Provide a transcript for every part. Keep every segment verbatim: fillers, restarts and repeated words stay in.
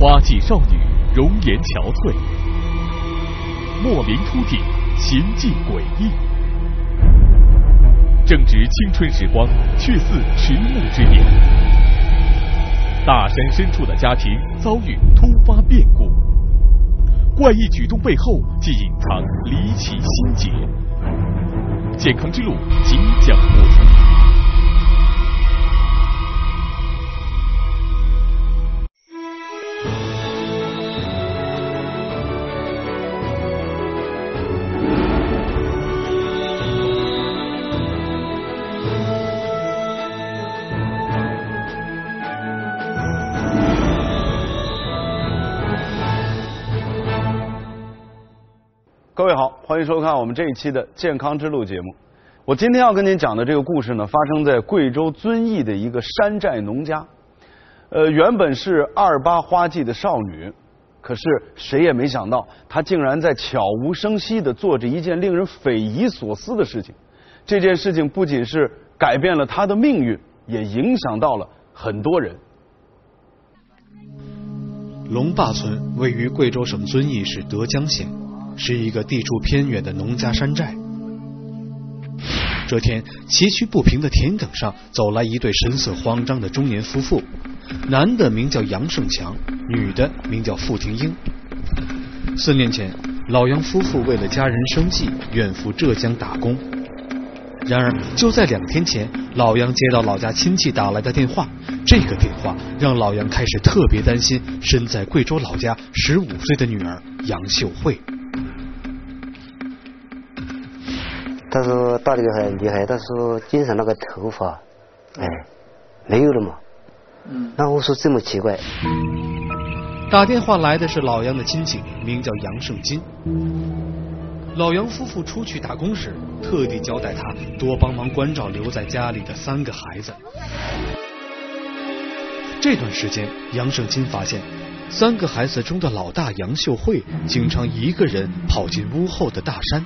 花季少女容颜憔悴，莫名秃顶，行迹诡异。正值青春时光，却似迟暮之年。大山深处的家庭遭遇突发变故，怪异举动背后既隐藏离奇心结。健康之路即将播出。 各位好，欢迎收看我们这一期的健康之路节目。我今天要跟您讲的这个故事呢，发生在贵州遵义的一个山寨农家。呃，原本是二八花季的少女，可是谁也没想到，她竟然在悄无声息地做着一件令人匪夷所思的事情。这件事情不仅是改变了她的命运，也影响到了很多人。 龙坝村位于贵州省遵义市德江县，是一个地处偏远的农家山寨。这天，崎岖不平的田埂上走来一对神色慌张的中年夫妇，男的名叫杨胜强，女的名叫付婷英。四年前，老杨夫妇为了家人生计，远赴浙江打工。然而，就在两天前，老杨接到老家亲戚打来的电话，这个电话让老杨开始特别担心身在贵州老家十五岁的女儿杨秀慧。 他说打得很厉害，他说肩上那个头发，哎，没有了嘛。嗯。那我说这么奇怪。 打电话来的是老杨的亲戚，名叫杨胜金。老杨夫妇出去打工时，特地交代他多帮忙关照留在家里的三个孩子。这段时间，杨胜金发现，三个孩子中的老大杨秀慧经常一个人跑进屋后的大山。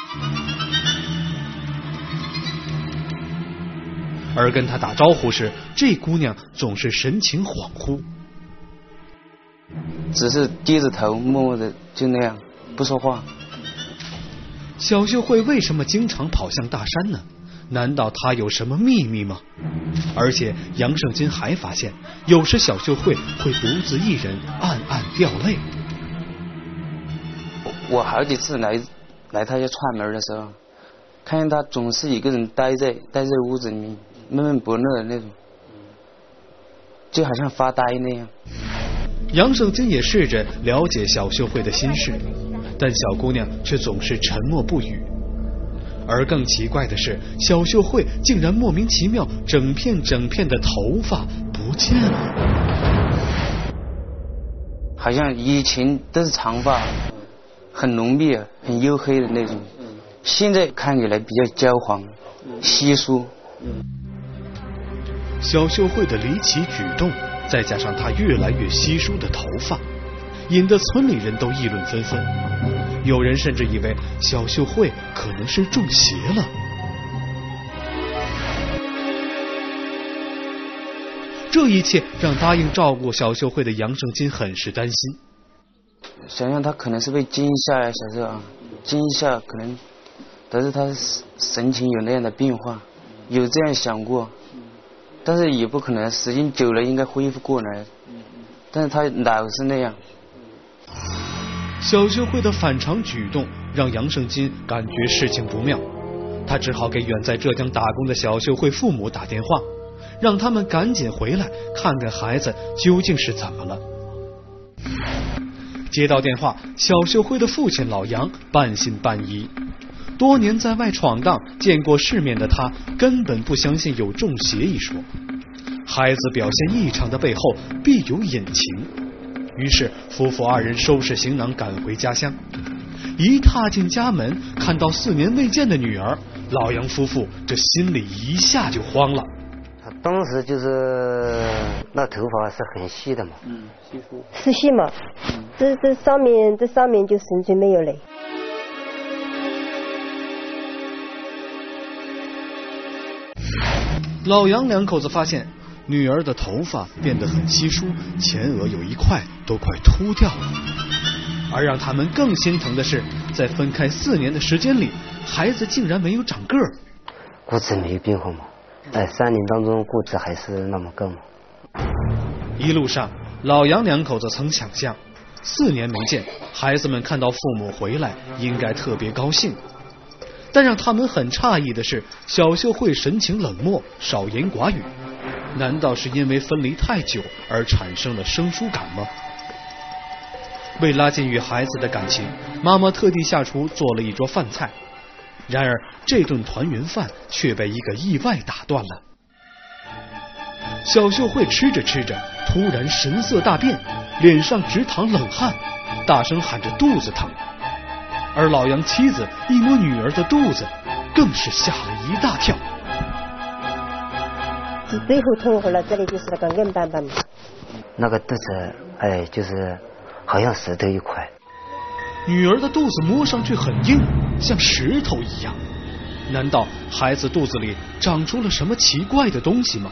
而跟他打招呼时，这姑娘总是神情恍惚， 只是低着头默默的就那样不说话。 小秀慧为什么经常跑向大山呢？难道她有什么秘密吗？而且杨胜金还发现，有时小秀慧会独自一人暗暗掉泪。 我好几次来来他家串门的时候，看见他总是一个人待在待在屋子里面闷闷不乐的那种，就好像发呆那样。 杨胜金也试着了解小秀慧的心事，但小姑娘却总是沉默不语。而更奇怪的是，小秀慧竟然莫名其妙整片整片的头发不见了， 好像以前都是长发，很浓密很黝黑的那种，现在看起来比较焦黄稀疏。 小秀慧的离奇举动，再加上她越来越稀疏的头发，引得村里人都议论纷纷。有人甚至以为小秀慧可能是中邪了。这一切让答应照顾小秀慧的杨胜金很是担心。 想想他可能是被惊吓呀，小时候啊，惊吓可能导致他神情有那样的变化，有这样想过，但是也不可能，时间久了应该恢复过来，但是他老是那样。 小秀慧的反常举动让杨胜金感觉事情不妙，他只好给远在浙江打工的小秀慧父母打电话，让他们赶紧回来看看孩子究竟是怎么了。接到电话，小秀慧的父亲老杨半信半疑。多年在外闯荡，见过世面的他根本不相信有中邪一说。孩子表现异常的背后必有隐情。于是夫妇二人收拾行囊赶回家乡。一踏进家门，看到四年未见的女儿，老杨夫妇这心里一下就慌了。 他当时就是那头发是很细的嘛， 嗯，稀疏是细嘛，嗯、这这上面这上面就完全没有嘞。 老杨两口子发现， 女儿的头发变得很稀疏，前额有一块都快秃掉了。而让他们更心疼的是，在分开四年的时间里，孩子竟然没有长个儿。 骨质没有变化嘛？在三年当中，骨质还是那么高嘛。 一路上，老杨两口子曾想象，四年没见，孩子们看到父母回来应该特别高兴。但让他们很诧异的是，小秀慧神情冷漠，少言寡语。难道是因为分离太久而产生了生疏感吗？为拉近与孩子的感情，妈妈特地下厨做了一桌饭菜。然而这顿团圆饭却被一个意外打断了。小秀慧吃着吃着，突然神色大变，脸上直淌冷汗，大声喊着肚子疼。而老杨妻子一摸女儿的肚子，更是吓了一大跳。 背后痛后了，这里就是那个硬邦邦的。 那个肚子，哎，就是好像石头一块。 女儿的肚子摸上去很硬，像石头一样。难道孩子肚子里长出了什么奇怪的东西吗？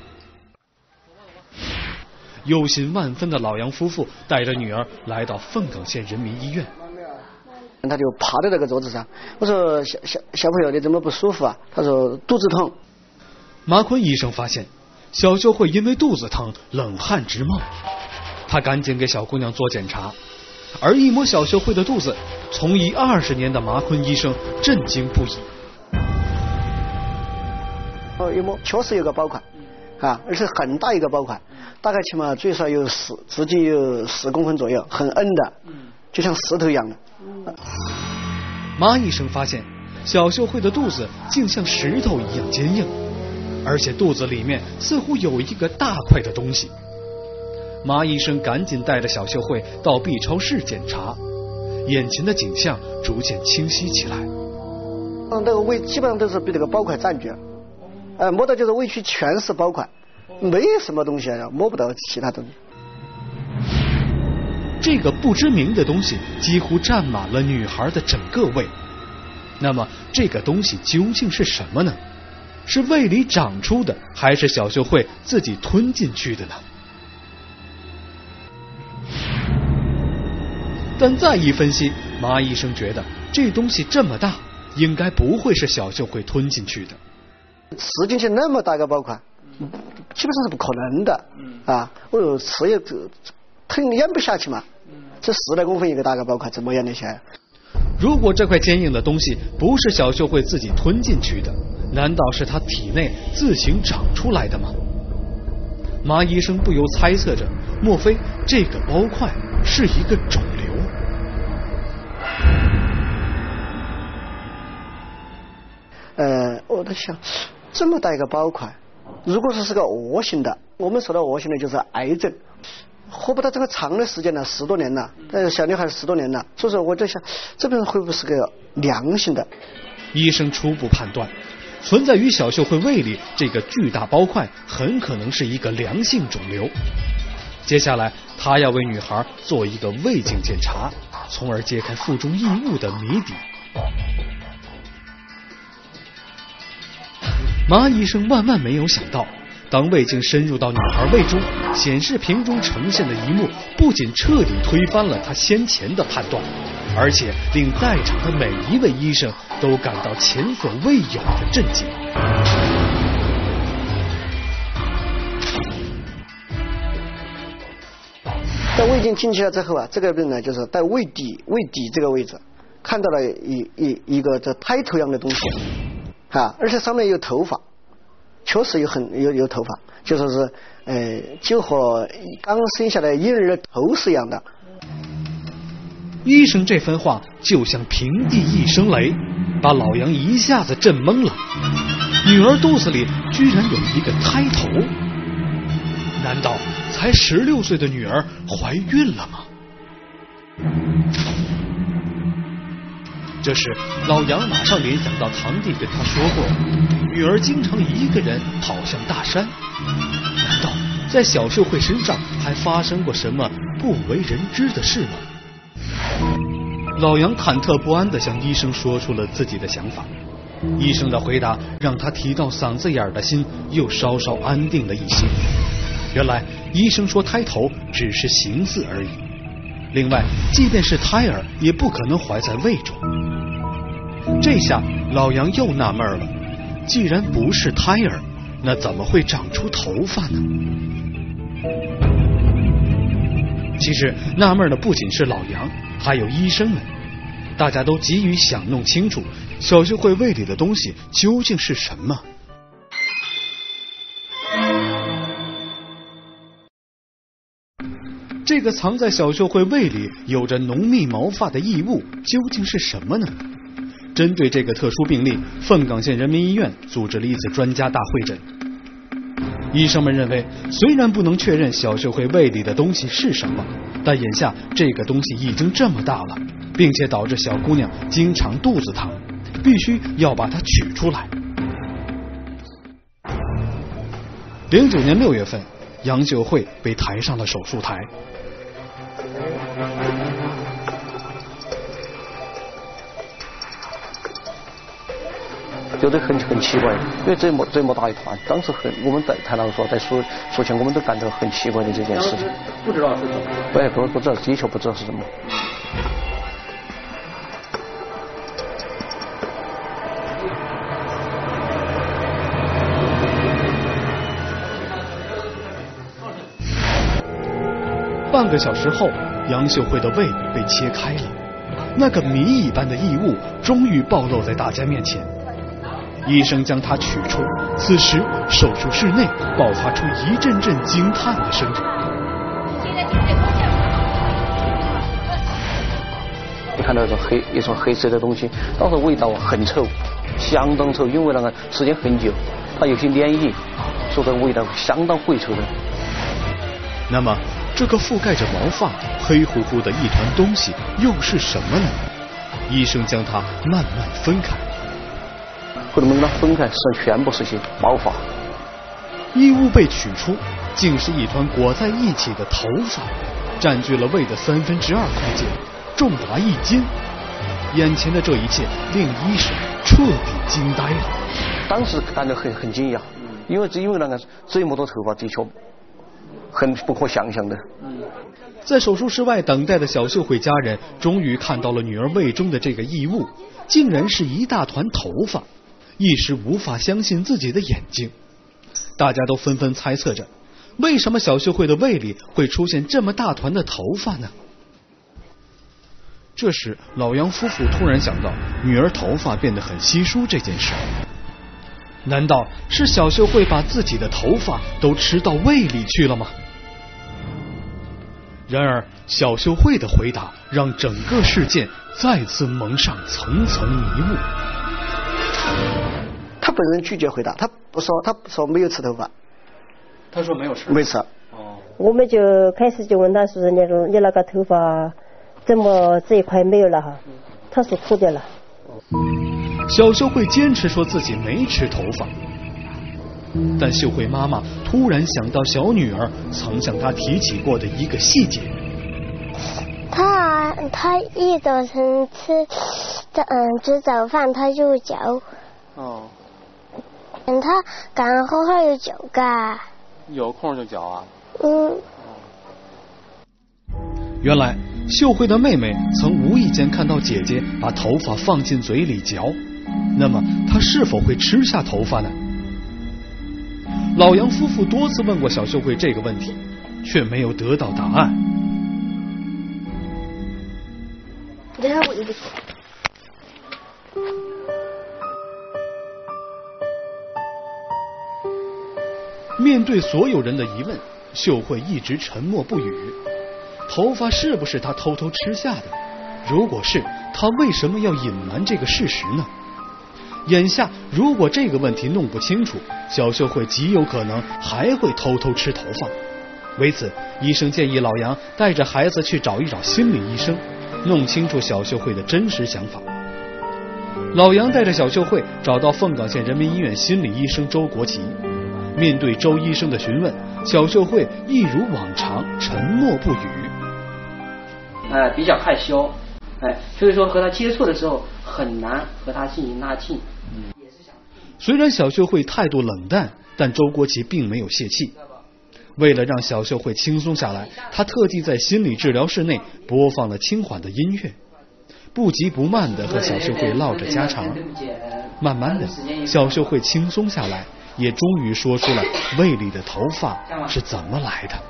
忧心万分的老杨夫妇带着女儿来到凤岗县人民医院。 他就趴在那个桌子上，我说小小小朋友你怎么不舒服啊？他说肚子疼。 马坤医生发现小秀慧因为肚子疼冷汗直冒，他赶紧给小姑娘做检查，而一摸小秀慧的肚子，从医二十年的马坤医生震惊不已。 哦，一摸确实有个包块啊，而且很大一个包块，大概起码最少有十直径有十公分左右，很硬的，就像石头一样的。 马医生发现小秀慧的肚子竟像石头一样坚硬，而且肚子里面似乎有一个大块的东西。马医生赶紧带着小秀慧到 B 超室检查，眼前的景象逐渐清晰起来。 嗯，那个胃基本上都是被这个包块占据了，呃，摸到就是胃区全是包块，没有什么东西啊，摸不到其他东西。 这个不知名的东西几乎占满了女孩的整个胃。那么这个东西究竟是什么呢？是胃里长出的，还是小秀慧自己吞进去的呢？但再一分析，马医生觉得这东西这么大，应该不会是小秀慧吞进去的。 吃进去那么大个包块，基本上是不可能的啊！我有吃也吞咽不下去嘛，这十来公分一个大个包块，怎么咽得下呀？ 如果这块坚硬的东西不是小秀慧自己吞进去的，难道是她体内自行长出来的吗？马医生不由猜测着，莫非这个包块是一个肿瘤？ 呃，我在想，这么大一个包块，如果说是个恶性的，我们说的恶性的就是癌症，活不到这个长的时间了，十多年了，呃，小女孩十多年了，所以说我在想，这病会不会是个良性的？ 医生初步判断，存在于小秀慧胃里这个巨大包块很可能是一个良性肿瘤。接下来，他要为女孩做一个胃镜检查，从而揭开腹中异物的谜底。马医生万万没有想到，当胃镜深入到女孩胃中，显示屏中呈现的一幕不仅彻底推翻了他先前的判断，而且令在场的每一位医生都感到前所未有的震惊。 在胃镜进去了之后啊，这个病呢就是在胃底胃底这个位置看到了一一一个这胎头一样的东西啊，而且上面有头发，确实有很有有头发，就说是呃就和刚生下来婴儿的头是一样的。 医生这番话就像平地一声雷，把老杨一下子震懵了。女儿肚子里居然有一个胎头，难道才十六岁的女儿怀孕了吗？这时老杨马上联想到堂弟跟他说过，女儿经常一个人跑向大山，难道在小秀慧身上还发生过什么不为人知的事吗？老杨忐忑不安地向医生说出了自己的想法。 医生的回答让他提到嗓子眼的心又稍稍安定了一些。原来医生说胎头只是形似而已，另外即便是胎儿也不可能怀在胃中。这下老杨又纳闷了，既然不是胎儿，那怎么会长出头发呢？其实纳闷的不仅是老杨，还有医生们，大家都急于想弄清楚小秀慧胃里的东西究竟是什么。这个藏在小秀慧胃里有着浓密毛发的异物究竟是什么呢？针对这个特殊病例，凤岗县人民医院组织了一次专家大会诊。医生们认为，虽然不能确认小秀慧胃里的东西是什么，但眼下这个东西已经这么大了，并且导致小姑娘经常肚子疼，必须要把它取出来。零九年六月份，杨秀慧被抬上了手术台。 觉得很很奇怪，因为这么这么大一团，当时很我们在台上说在术术前我们都感到很奇怪的这件事情。 不知道是什么？ 对，不不知道，的确不知道是什么。 半个小时后，杨秀慧的胃被切开了，那个谜一般的异物终于暴露在大家面前。医生将它取出，此时手术室内爆发出一阵阵惊叹的声音。 你看到一种黑一种黑色的东西，当时味道很臭，相当臭，因为那个时间很久，它有些粘液，所以味道相当晦臭的。 那么这个覆盖着毛发黑乎乎的一团东西又是什么呢？医生将它慢慢分开， 或者我们把它分开，实际上全部是些毛发。 异物被取出，竟是一团裹在一起的头发，占据了胃的三分之二空间，重达一斤。眼前的这一切令医生彻底惊呆了。 当时感到很很惊讶，因为只因为那个这么多头发，的确很不可想象的。 在手术室外等待的小秀慧家人终于看到了女儿胃中的这个异物，竟然是一大团头发，一时无法相信自己的眼睛。大家都纷纷猜测着，为什么小秀慧的胃里会出现这么大团的头发呢？这时老杨夫妇突然想到女儿头发变得很稀疏这件事，难道是小秀慧把自己的头发都吃到胃里去了吗？然而小秀慧的回答让整个事件再次蒙上层层迷雾。 他本人拒绝回答，他不说，他说没有吃头发。 他说没有吃。 没吃。 哦。 我们就开始就问他说：“你那你那个头发怎么这一块没有了哈？”他说秃掉了。 小秀慧坚持说自己没吃头发，但秀慧妈妈突然想到小女儿曾向她提起过的一个细节。 他他一早晨吃嗯吃早饭他就嚼。 哦。 嗯，他赶后后有嚼噶。 有空就嚼啊。 嗯。 原来秀慧的妹妹曾无意间看到姐姐把头发放进嘴里嚼，那么她是否会吃下头发呢？老杨夫妇多次问过小秀慧这个问题，却没有得到答案。面对所有人的疑问，秀慧一直沉默不语。头发是不是她偷偷吃下的？如果是，她为什么要隐瞒这个事实呢？眼下如果这个问题弄不清楚，小秀慧极有可能还会偷偷吃头发。为此，医生建议老杨带着孩子去找一找心理医生，弄清楚小秀慧的真实想法。老杨带着小秀慧找到凤岗县人民医院心理医生周国奇。面对周医生的询问，小秀慧一如往常沉默不语。 呃，比较害羞，哎，所以说和他接触的时候很难和他进行拉近。嗯。 虽然小秀慧态度冷淡，但周国奇并没有泄气。为了让小秀慧轻松下来，他特地在心理治疗室内播放了轻缓的音乐，不急不慢地和小秀慧唠着家常。慢慢的，小秀慧轻松下来，也终于说出了胃里的头发是怎么来的。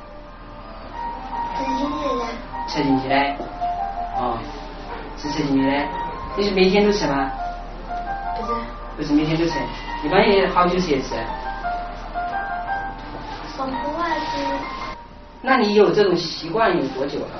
吃进去的，哦，是吃进去的。你是每天都吃吗？不是。不是每天都吃，一般也好久吃一次。上课啊是。那你有这种习惯有多久了？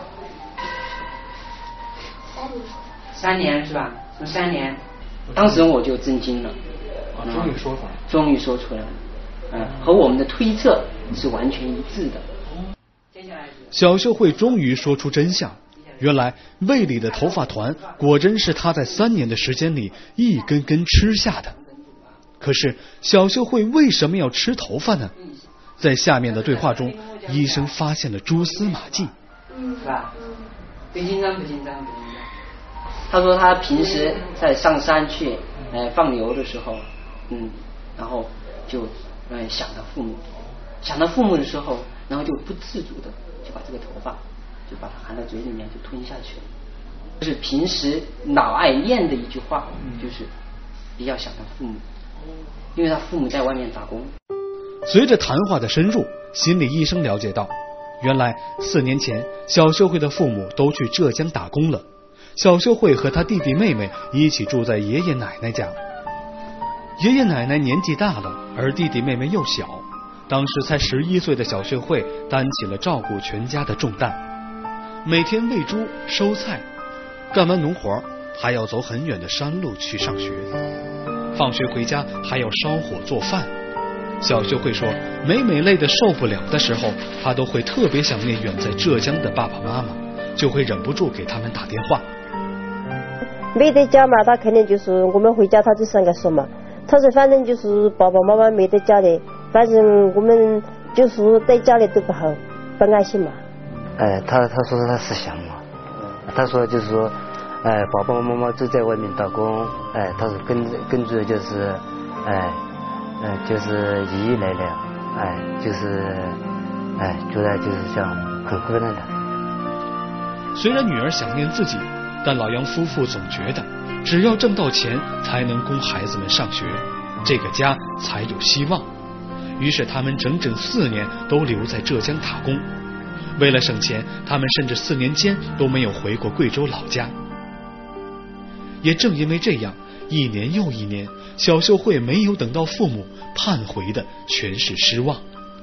三年。三年是吧？从三年，当时我就震惊了。 啊，终于说出来。 终于说出来了，嗯，和我们的推测是完全一致的。 小秀慧终于说出真相，原来胃里的头发团果真是她在三年的时间里一根根吃下的。可是小秀慧为什么要吃头发呢？在下面的对话中，医生发现了蛛丝马迹。 是吧？不紧张，不紧张，不紧张。他说他平时在上山去呃放牛的时候，嗯，然后就嗯想到父母，想到父母的时候，然后就不自主的就把这个头发就把它含到嘴里面就吞下去了。这是平时老爱念的一句话，就是比较想到父母，因为他父母在外面打工。 随着谈话的深入，心理医生了解到，原来四年前小秀慧的父母都去浙江打工了，小秀慧和她弟弟妹妹一起住在爷爷奶奶家。爷爷奶奶年纪大了，而弟弟妹妹又小，当时才十一岁的小秀慧担起了照顾全家的重担，每天喂猪收菜，干完农活还要走很远的山路去上学，放学回家还要烧火做饭。小秀慧说，每每累得受不了的时候，她都会特别想念远在浙江的爸爸妈妈，就会忍不住给他们打电话。 没得家嘛，他肯定就是我们回家，他就这样说嘛。他说反正就是爸爸妈妈没得家里，反正我们就是在家里都不好，不安心嘛。 哎，他他说他是想嘛，他说就是说，哎，爸爸妈妈都在外面打工，哎，他说跟跟着就是，哎。嗯，就是爷爷奶奶，哎，就是，哎，觉得就是像很困难的。 虽然女儿想念自己，但老杨夫妇总觉得，只要挣到钱，才能供孩子们上学，这个家才有希望。于是他们整整四年都留在浙江打工。为了省钱，他们甚至四年间都没有回过贵州老家。也正因为这样，一年又一年，小秀慧没有等到父母，盼回的全是失望。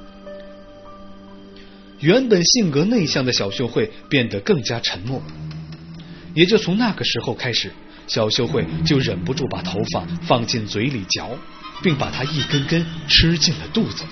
原本性格内向的小秀慧变得更加沉默，也就从那个时候开始，小秀慧就忍不住把头发放进嘴里嚼，并把它一根根吃进了肚子。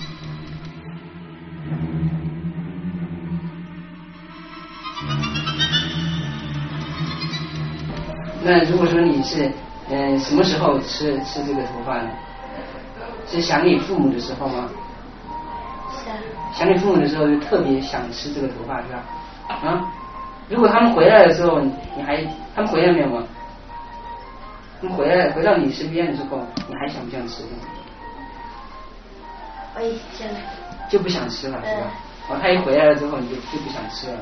那如果说你是嗯、呃、什么时候吃吃这个头发呢？是想你父母的时候吗？是啊。想你父母的时候就特别想吃这个头发是吧？啊，如果他们回来的时候，你还他们回来没有吗？他们回来回到你身边的时候，你还想不想吃？ 我也想。 就不想吃了是吧？哦，他一回来了之后，你就就不想吃了。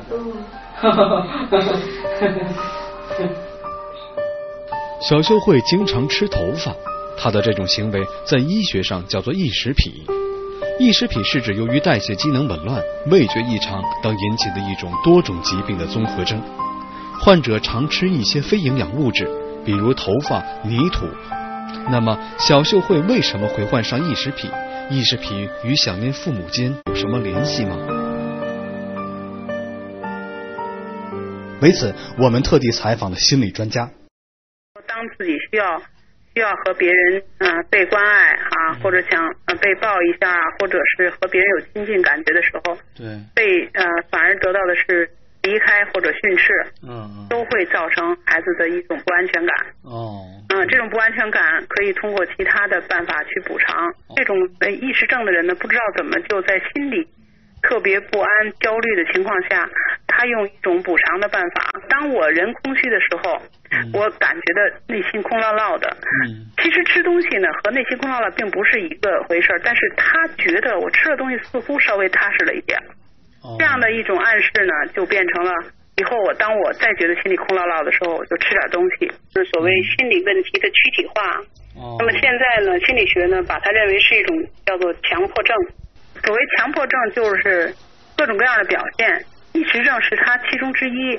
嗯。 小秀慧经常吃头发，她的这种行为在医学上叫做异食癖。异食癖是指由于代谢机能紊乱、味觉异常等引起的一种多种疾病的综合征。患者常吃一些非营养物质，比如头发、泥土。那么，小秀慧为什么会患上异食癖？异食癖与想念父母间有什么联系吗？为此，我们特地采访了心理专家。 当自己需要需要和别人嗯、呃、被关爱啊，或者想呃被抱一下，或者是和别人有亲近感觉的时候， 对， 被呃反而得到的是离开或者训斥， 嗯嗯， 都会造成孩子的一种不安全感。 哦， 嗯，这种不安全感可以通过其他的办法去补偿。这种呃异食症的人呢，不知道怎么就在心里特别不安、焦虑的情况下，他用一种补偿的办法。当我人空虚的时候，嗯、我感觉到内心空落落的。嗯，其实吃东西呢和内心空落落并不是一个回事，但是他觉得我吃了东西似乎稍微踏实了一点。哦、这样的一种暗示呢，就变成了以后我当我再觉得心里空落落的时候，我就吃点东西，是所谓心理问题的躯体化。哦、那么现在呢，心理学呢把它认为是一种叫做强迫症。所谓强迫症就是各种各样的表现，异食症是它其中之一。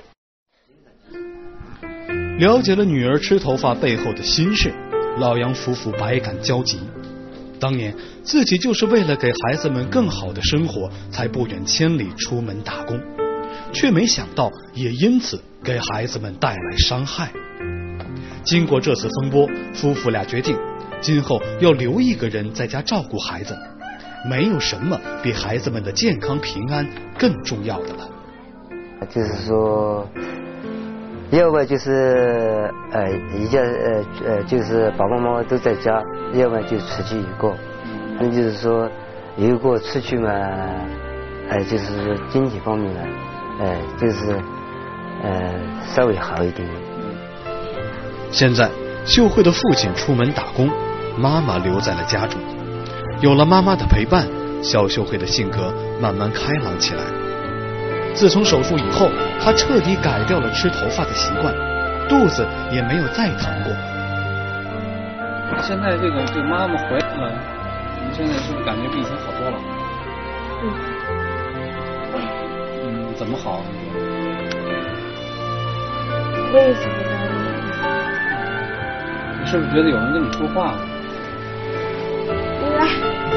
了解了女儿吃头发背后的心事，老杨夫妇百感交集。当年自己就是为了给孩子们更好的生活，才不远千里出门打工，却没想到也因此给孩子们带来伤害。经过这次风波，夫妇俩决定今后要留一个人在家照顾孩子。没有什么比孩子们的健康平安更重要的了。 就是说，要不就是呃一家呃呃就是爸爸妈妈都在家，要不然就出去一个。那就是说，一个出去嘛，呃就是经济方面呢，呃就是呃稍微好一点。 现在秀慧的父亲出门打工，妈妈留在了家中。有了妈妈的陪伴，肖秀慧的性格慢慢开朗起来。自从手术以后，她彻底改掉了吃头发的习惯，肚子也没有再疼过。 现在这个这个妈妈回来了，你现在是不是感觉比以前好多了？嗯。嗯，怎么好？ 为什么呢？ 你是不是觉得有人跟你说话？ 来。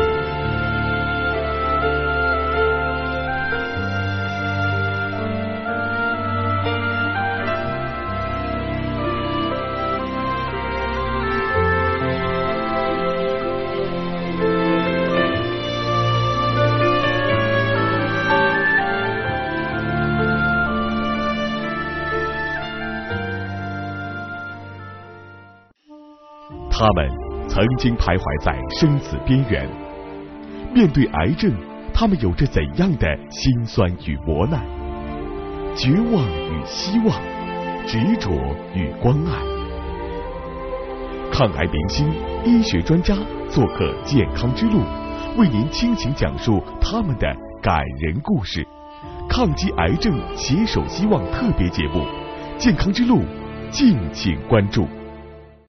他们曾经徘徊在生死边缘，面对癌症，他们有着怎样的辛酸与磨难？绝望与希望，执着与关爱。抗癌明星、医学专家做客健康之路，为您倾情讲述他们的感人故事。抗击癌症，携手希望特别节目《健康之路》，敬请关注。